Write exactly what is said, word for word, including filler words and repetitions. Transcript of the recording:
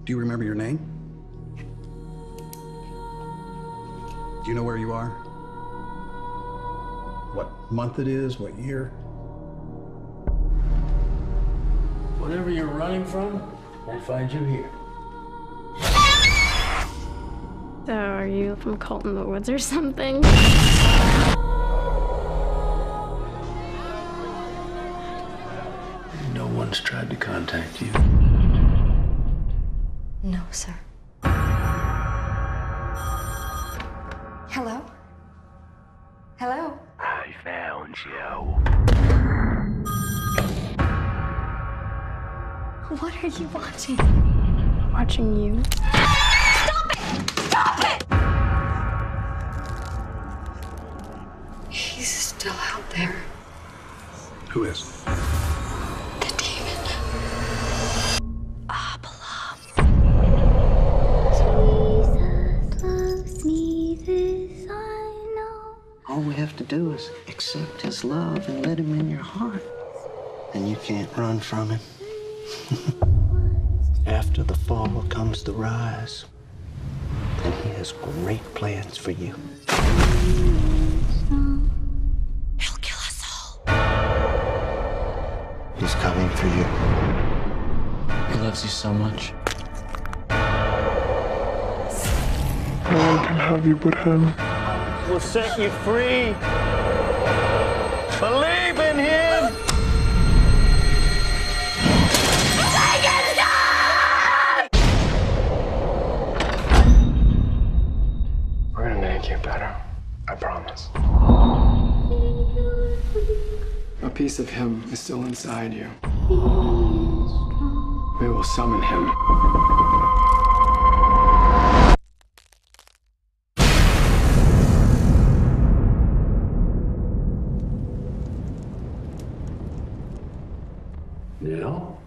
Do you remember your name? Do you know where you are? What month it is, what year? Whatever you're running from, we'll find you here. So, are you from Cult in the Woods or something? No one's tried to contact you. No, sir. Hello? Hello? I found you. What are you watching? Watching you. Stop it! Stop it! He's still out there. Who is? The demon. Abelard. Jesus loves me, this I know. All we have to do is accept his love and let him in your heart. And you can't run from him. After the fall comes the rise. And he has great plans for you. He'll kill us all. He's coming for you. He loves you so much. No one can have you but him. We'll set you free. Believe in him. We're gonna make you better. I promise. A piece of him is still inside you. We will summon him. Now?